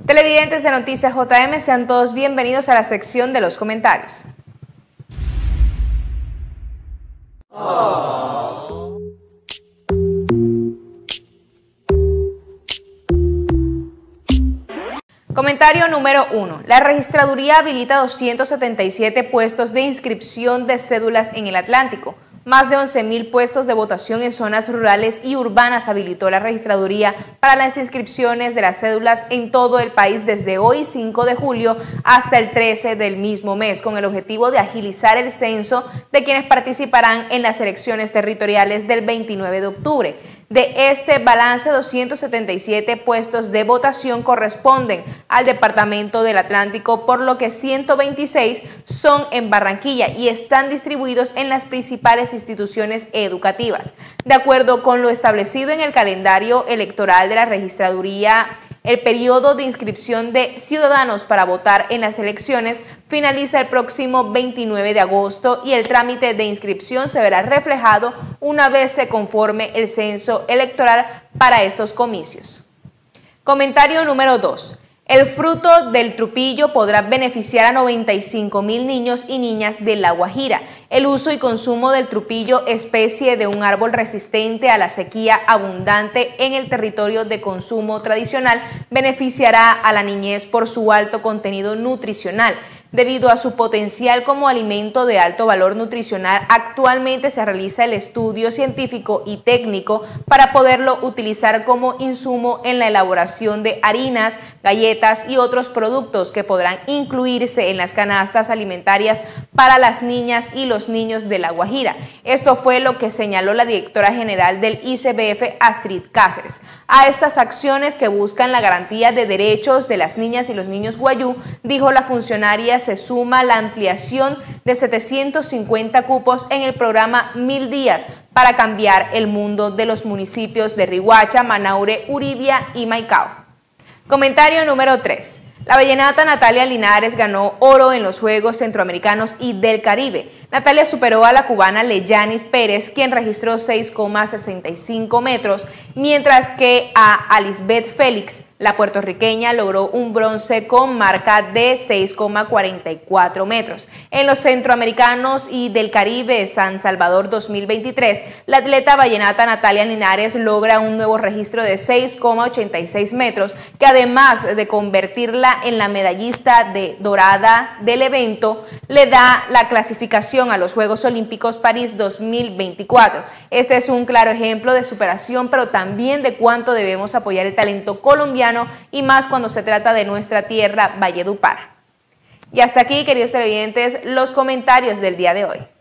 Televidentes de Noticias JM, sean todos bienvenidos a la sección de los comentarios. Comentario número 1. La registraduría habilita 277 puestos de inscripción de cédulas en el Atlántico. Más de 11.000 puestos de votación en zonas rurales y urbanas habilitó la registraduría para las inscripciones de las cédulas en todo el país desde hoy 5 de julio hasta el 13 del mismo mes, con el objetivo de agilizar el censo de quienes participarán en las elecciones territoriales del 29 de octubre. De este balance, 277 puestos de votación corresponden al Departamento del Atlántico, por lo que 126 son en Barranquilla y están distribuidos en las principales instituciones educativas. De acuerdo con lo establecido en el calendario electoral de la registraduría, el periodo de inscripción de ciudadanos para votar en las elecciones finaliza el próximo 29 de agosto y el trámite de inscripción se verá reflejado una vez se conforme el censo electoral para estos comicios. Comentario número 2. El fruto del trupillo podrá beneficiar a 95.000 niños y niñas de La Guajira. El uso y consumo del trupillo, especie de un árbol resistente a la sequía abundante en el territorio de consumo tradicional, beneficiará a la niñez por su alto contenido nutricional. Debido a su potencial como alimento de alto valor nutricional, actualmente se realiza el estudio científico y técnico para poderlo utilizar como insumo en la elaboración de harinas, galletas y otros productos que podrán incluirse en las canastas alimentarias para las niñas y los niños de La Guajira. Esto fue lo que señaló la directora general del ICBF, Astrid Cáceres. A estas acciones que buscan la garantía de derechos de las niñas y los niños guayú, dijo la funcionaria, se suma la ampliación de 750 cupos en el programa 1000 días para cambiar el mundo de los municipios de Riohacha, Manaure, Uribia y Maicao. Comentario número 3. La vallenata Natalia Linares ganó oro en los Juegos Centroamericanos y del Caribe. Natalia superó a la cubana Leyanis Pérez, quien registró 6,65 metros, mientras que a Alisbeth Félix, la puertorriqueña, logró un bronce con marca de 6,44 metros. En los Centroamericanos y del Caribe San Salvador 2023, la atleta vallenata Natalia Linares logra un nuevo registro de 6,86 metros, que además de convertirla en la medallista dorada del evento, le da la clasificación a los Juegos Olímpicos París 2024. Este es un claro ejemplo de superación, pero también de cuánto debemos apoyar el talento colombiano y más cuando se trata de nuestra tierra, Valledupar. Y hasta aquí, queridos televidentes, los comentarios del día de hoy.